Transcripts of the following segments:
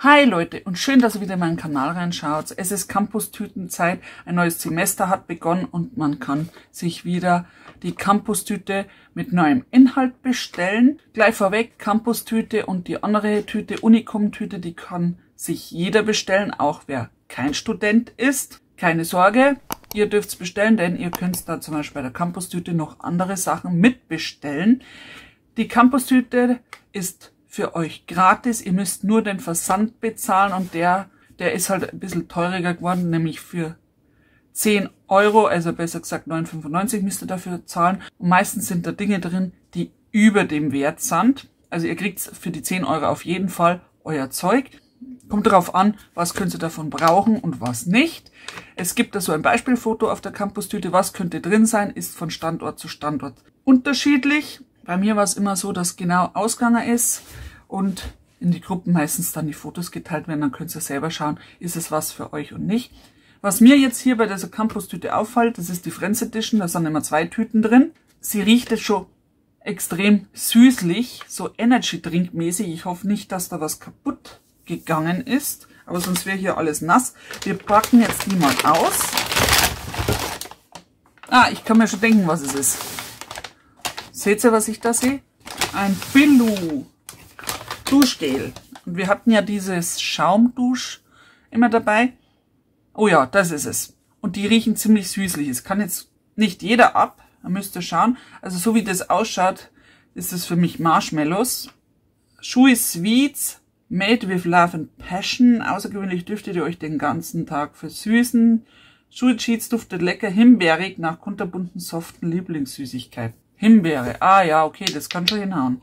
Hi Leute und schön, dass ihr wieder in meinen Kanal reinschaut. Es ist Campus-Tütenzeit, ein neues Semester hat begonnen und man kann sich wieder die Campus-Tüte mit neuem Inhalt bestellen. Gleich vorweg, Campus-Tüte und die andere Tüte, Unicum-Tüte, die kann sich jeder bestellen, auch wer kein Student ist. Keine Sorge, ihr dürft es bestellen, denn ihr könnt da zum Beispiel bei der Campus-Tüte noch andere Sachen mitbestellen. Die Campus-Tüte ist für euch gratis, ihr müsst nur den Versand bezahlen und der ist halt ein bisschen teurer geworden, nämlich für 10 Euro, also besser gesagt 9,95 müsst ihr dafür zahlen. Und meistens sind da Dinge drin, die über dem Wert sind. Also ihr kriegt für die 10 Euro auf jeden Fall euer Zeug. Kommt darauf an, was könnt ihr davon brauchen und was nicht. Es gibt da so ein Beispielfoto auf der Campus-Tüte, was könnte drin sein, ist von Standort zu Standort unterschiedlich. Bei mir war es immer so, dass genau ausgegangen ist und in die Gruppen meistens dann die Fotos geteilt werden. Dann könnt ihr selber schauen, ist es was für euch und nicht. Was mir jetzt hier bei dieser Campus-Tüte auffällt, das ist die Friends Edition, da sind immer 2 Tüten drin. Sie riecht jetzt schon extrem süßlich, so Energy-Drink-mäßig. Ich hoffe nicht, dass da was kaputt gegangen ist, aber sonst wäre hier alles nass. Wir packen jetzt die mal aus. Ah, ich kann mir schon denken, was es ist. Seht ihr, was ich da sehe? Ein Billu Duschgel. Und wir hatten ja dieses Schaumdusch immer dabei. Oh ja, das ist es. Und die riechen ziemlich süßlich. Es kann jetzt nicht jeder ab. Da müsst ihr schauen. Also so wie das ausschaut, ist es für mich Marshmallows. Chewy Sweets, made with love and passion. Außergewöhnlich dürftet ihr euch den ganzen Tag versüßen. Chewy Cheats duftet lecker himbeerig nach kunterbunten, soften Lieblingssüßigkeiten. Himbeere. Ah ja, okay, das kann schon hinhauen.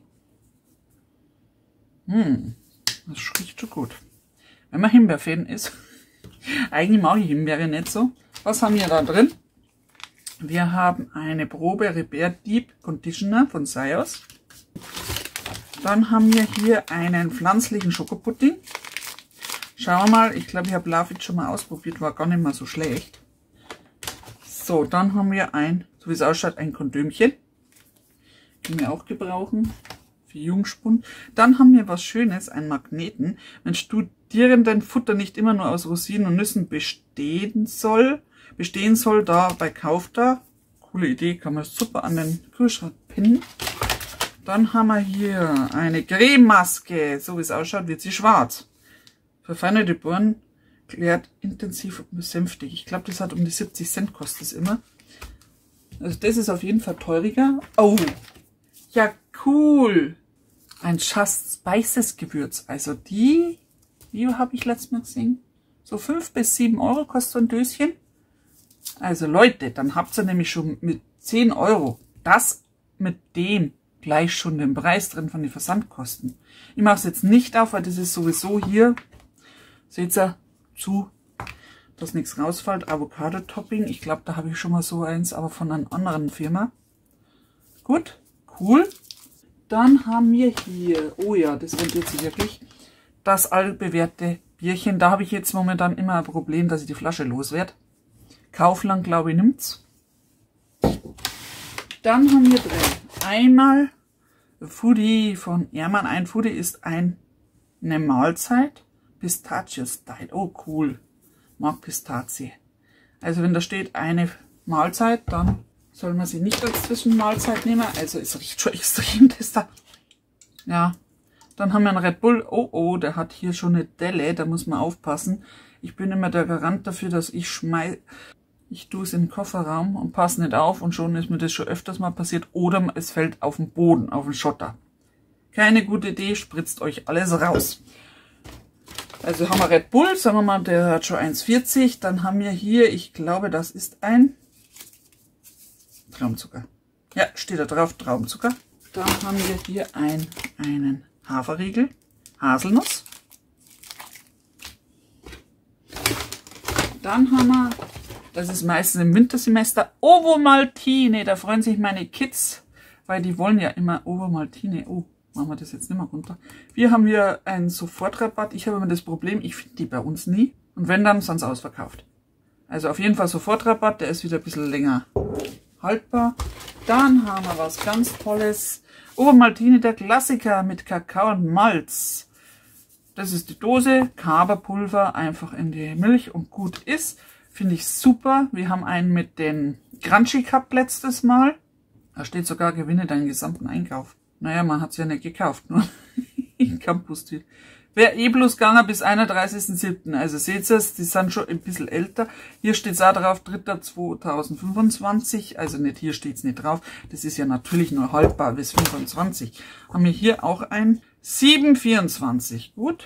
Das riecht schon gut. Wenn man Himbeerfan ist. Eigentlich mag ich Himbeere nicht so. Was haben wir da drin? Wir haben eine Probe Repair Deep Conditioner von Sios. Dann haben wir hier einen pflanzlichen Schokopudding. Schauen wir mal. Ich glaube, ich habe Lafit schon mal ausprobiert. War gar nicht mal so schlecht. So, dann haben wir so wie es ausschaut, ein Kondömchen. Können wir auch gebrauchen. Für Jungspund. Dann haben wir was Schönes, einen Magneten. Wenn Studierenden Futter nicht immer nur aus Rosinen und Nüssen bestehen soll, da bei Kauf da. Coole Idee, kann man super an den Kühlschrank pinnen. Dann haben wir hier eine Crememaske. So wie es ausschaut, wird sie schwarz. Verfeinerte Bohren, klärt intensiv und besänftigt. Ich glaube, das hat um die 70 Cent kostet es immer. Also das ist auf jeden Fall teuriger. Oh, ja cool. Ein Just Spices Gewürz. Also wie habe ich letztes Mal gesehen? So 5 bis 7 Euro kostet so ein Döschen. Also Leute, dann habt ihr nämlich schon mit 10 Euro das mit dem gleich schon den Preis drin von den Versandkosten. Ich mache es jetzt nicht auf, weil das ist sowieso hier, seht ihr, zu, dass nichts rausfällt. Avocado-Topping, ich glaube, da habe ich schon mal so eins, aber von einer anderen Firma. Gut, cool. Dann haben wir hier, oh ja, das rentiert sich wirklich, das altbewährte Bierchen. Da habe ich jetzt momentan immer ein Problem, dass ich die Flasche loswerde. Kaufland, glaube ich, nimmt's. Dann haben wir drin einmal Foodie von Ehrmann. Ein Foodie ist eine Mahlzeit. Pistachio-Style. Oh, cool. Mag Pistazie. Also wenn da steht eine Mahlzeit, dann soll man sie nicht als Zwischenmahlzeit nehmen. Also es riecht schon extrem, das da. Ja. Dann haben wir einen Red Bull. Oh, der hat hier schon eine Delle. Da muss man aufpassen. Ich bin immer der Garant dafür, dass ich tue es in den Kofferraum und passe nicht auf. Und schon ist mir das schon öfters mal passiert. Oder es fällt auf den Boden, auf den Schotter. Keine gute Idee. Spritzt euch alles raus. Also haben wir Red Bull. Sagen wir mal, der hat schon 1,40. Dann haben wir hier, ich glaube, das ist ein Traumzucker. Ja, steht da drauf, Traumzucker. Dann haben wir hier einen Haferriegel, Haselnuss. Dann haben wir, das ist meistens im Wintersemester, Ovomaltine. Da freuen sich meine Kids, weil die wollen ja immer Ovomaltine. Oh, machen wir das jetzt nicht mehr runter. Wir haben hier einen Sofortrabatt. Ich habe immer das Problem, ich finde die bei uns nie. Und wenn, dann sind sie ausverkauft. Also auf jeden Fall Sofortrabatt, der ist wieder ein bisschen länger haltbar. Dann haben wir was ganz Tolles. Ovomaltine, der Klassiker mit Kakao und Malz. Das ist die Dose, Kaba-Pulver, einfach in die Milch und gut ist. Finde ich super. Wir haben einen mit den Crunchy gehabt letztes Mal. Da steht sogar, gewinne deinen gesamten Einkauf. Naja, man hat es ja nicht gekauft, nur in Campus. Wäre bloß gegangen bis 31.07. Also seht ihr es, die sind schon ein bisschen älter. Hier steht es auch drauf, 3.2025. Also nicht, hier steht es nicht drauf. Das ist ja natürlich nur haltbar bis 25. Haben wir hier auch ein 724. Gut.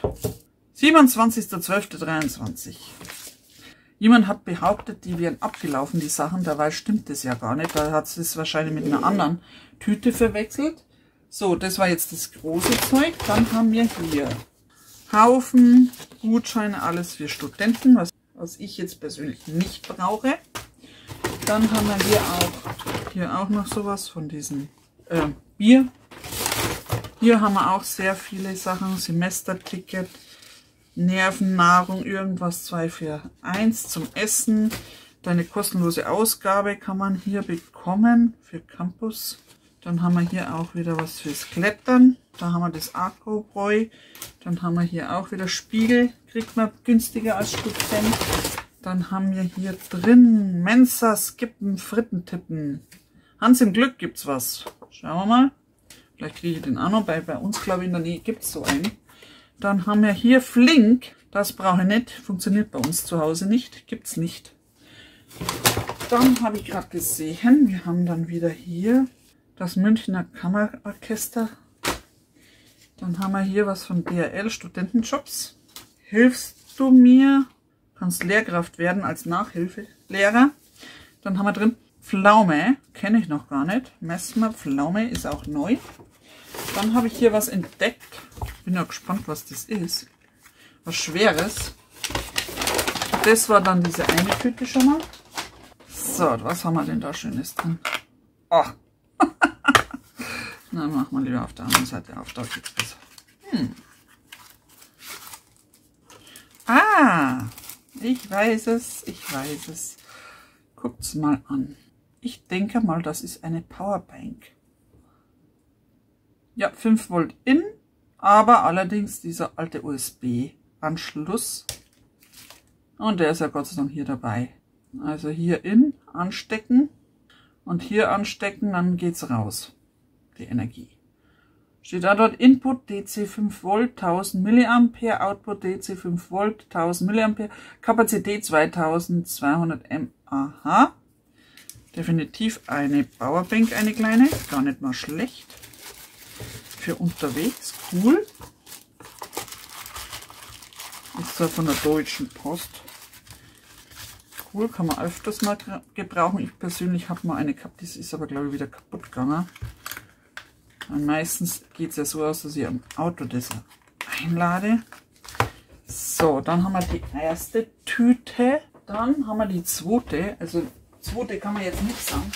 27.12.23. Jemand hat behauptet, die wären abgelaufen, die Sachen. Dabei stimmt das ja gar nicht. Da hat es wahrscheinlich mit einer anderen Tüte verwechselt. So, das war jetzt das große Zeug. Dann haben wir hier Haufen Gutscheine, alles für Studenten, was ich jetzt persönlich nicht brauche. Dann haben wir hier auch noch sowas von diesem Bier. Hier haben wir auch sehr viele Sachen, Semesterticket, Nervennahrung, irgendwas 2 für 1 zum Essen. Eine kostenlose Ausgabe kann man hier bekommen für Campus. Dann haben wir hier auch wieder was fürs Klettern. Da haben wir das Agrobräu. Dann haben wir hier auch wieder Spiegel. Kriegt man günstiger als Student. Dann haben wir hier drin Mensa, Skippen, Frittentippen. Hans im Glück gibt's was. Schauen wir mal. Vielleicht kriege ich den auch noch. Bei uns, glaube ich, in der Nähe gibt es so einen. Dann haben wir hier Flink. Das brauche ich nicht. Funktioniert bei uns zu Hause nicht. Gibt es nicht. Dann habe ich gerade gesehen, wir haben dann wieder hier das Münchner Kammerorchester. Dann haben wir hier was von DRL, Studentenjobs. Hilfst du mir? Kannst Lehrkraft werden als Nachhilfelehrer. Dann haben wir drin Pflaume, kenne ich noch gar nicht. Messmer Pflaume ist auch neu. Dann habe ich hier was entdeckt. Bin ja gespannt, was das ist. Was Schweres. Das war dann diese eine Tüte schon mal. So, was haben wir denn da Schönes drin? Ach. Na, machen wir lieber auf der anderen Seite auf. Da geht's besser. Ah, ich weiß es, ich weiß es. Guckt's mal an. Ich denke mal, das ist eine Powerbank. Ja, 5 Volt in, aber allerdings dieser alte USB-Anschluss. Und der ist ja Gott sei Dank hier dabei. Also hier in, anstecken und hier anstecken, dann geht's raus, die Energie. Steht da dort Input DC 5 Volt, 1000 mA, Output DC 5 Volt, 1000 mA, Kapazität 2200 mAh. Definitiv eine Powerbank, eine kleine, gar nicht mal schlecht. Für unterwegs, cool. Ist zwar von der Deutschen Post. Cool, kann man öfters mal gebrauchen. Ich persönlich habe mal eine gehabt, die ist aber glaube ich wieder kaputt gegangen. Und meistens geht es ja so aus, dass ich am Auto das einlade. So, dann haben wir die erste Tüte. Dann haben wir die zweite. Also zweite kann man jetzt nicht sagen.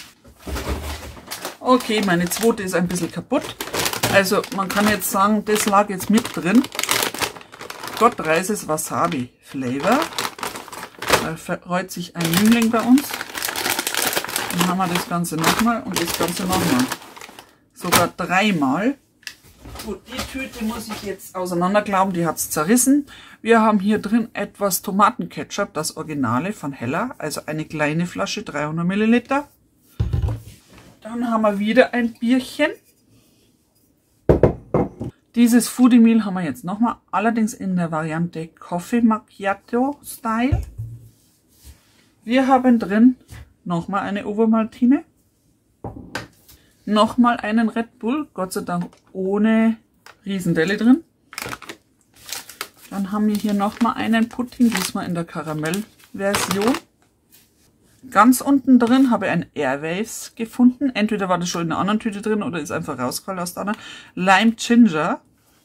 Okay, meine zweite ist ein bisschen kaputt. Also man kann jetzt sagen, das lag jetzt mit drin. Gottreises Wasabi Flavor. Da freut sich ein Jüngling bei uns. Dann haben wir das Ganze nochmal und das Ganze nochmal. Sogar 3-mal. Gut, die Tüte muss ich jetzt auseinanderklauben, die hat es zerrissen. Wir haben hier drin etwas Tomatenketchup, das Originale von Hella, also eine kleine Flasche, 300 Milliliter. Dann haben wir wieder ein Bierchen. Dieses Foodie Meal haben wir jetzt nochmal, allerdings in der Variante Coffee Macchiato Style. Wir haben drin nochmal eine Ovomaltine. Nochmal einen Red Bull, Gott sei Dank ohne Riesendelle drin. Dann haben wir hier nochmal einen Pudding, diesmal in der Karamell-Version. Ganz unten drin habe ich ein Airwaves gefunden. Entweder war das schon in einer anderen Tüte drin oder ist einfach rausgefallen aus der anderen. Lime Ginger.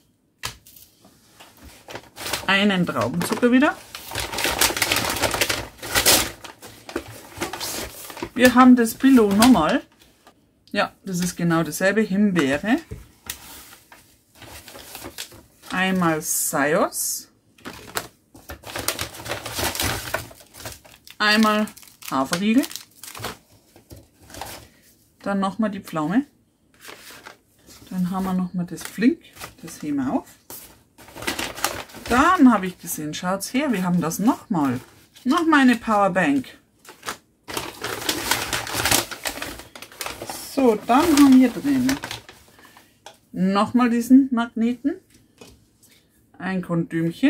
Einen Traubenzucker wieder. Wir haben das Billo nochmal. Ja, das ist genau dasselbe. Himbeere. Einmal Sayos. Einmal Haferriegel. Dann nochmal die Pflaume. Dann haben wir nochmal das Flink. Das heben wir auf. Dann habe ich gesehen, schaut's her, wir haben das nochmal. Nochmal eine Powerbank. So, dann haben wir drin nochmal diesen Magneten. Ein Kondümchen.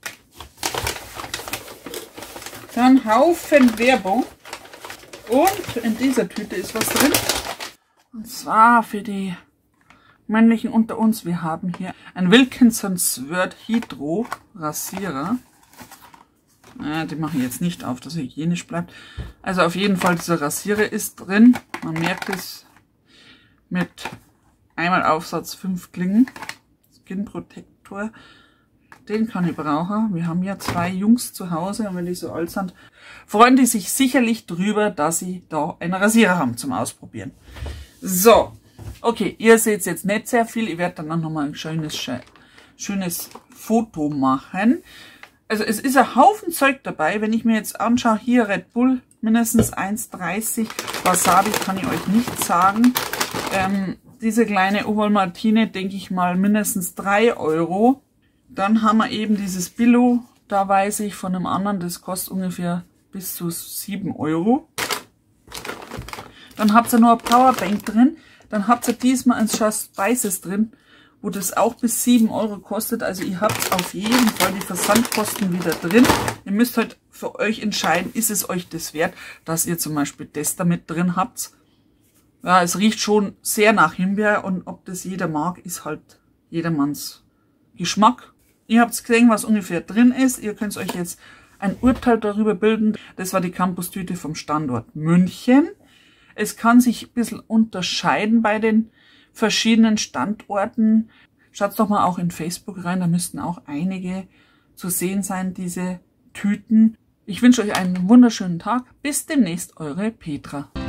Dann Haufen Werbung. Und in dieser Tüte ist was drin. Und zwar für die Männlichen unter uns. Wir haben hier ein Wilkinson Sword Hydro Rasierer. Die mache ich jetzt nicht auf, dass es hygienisch bleibt. Also auf jeden Fall dieser Rasierer ist drin. Man merkt es mit einmal Aufsatz 5 Klingen. Skin Protector. Den kann ich brauchen. Wir haben ja 2 Jungs zu Hause und wenn die so alt sind, freuen die sich sicherlich drüber, dass sie da einen Rasierer haben zum Ausprobieren. So, okay, ihr seht jetzt nicht sehr viel. Ich werde dann noch mal ein schönes Foto machen. Also es ist ein Haufen Zeug dabei. Wenn ich mir jetzt anschaue, hier Red Bull, mindestens 1,30. Wasabi kann ich euch nicht sagen. Diese kleine Ovaltine, denke ich mal, mindestens 3 Euro. Dann haben wir eben dieses Billo, da weiß ich von einem anderen, das kostet ungefähr bis zu 7 Euro. Dann habt ihr noch eine Powerbank drin. Dann habt ihr diesmal ein Just Spices drin, wo das auch bis 7 Euro kostet. Also ihr habt auf jeden Fall die Versandkosten wieder drin. Ihr müsst halt für euch entscheiden, ist es euch das wert, dass ihr zum Beispiel das da mit drin habt. Ja, es riecht schon sehr nach Himbeer und ob das jeder mag, ist halt jedermanns Geschmack. Ihr habt gesehen, was ungefähr drin ist. Ihr könnt euch jetzt ein Urteil darüber bilden. Das war die Campus-Tüte vom Standort München. Es kann sich ein bisschen unterscheiden bei den verschiedenen Standorten. Schaut doch mal auch in Facebook rein, da müssten auch einige zu sehen sein, diese Tüten. Ich wünsche euch einen wunderschönen Tag. Bis demnächst, eure Petra.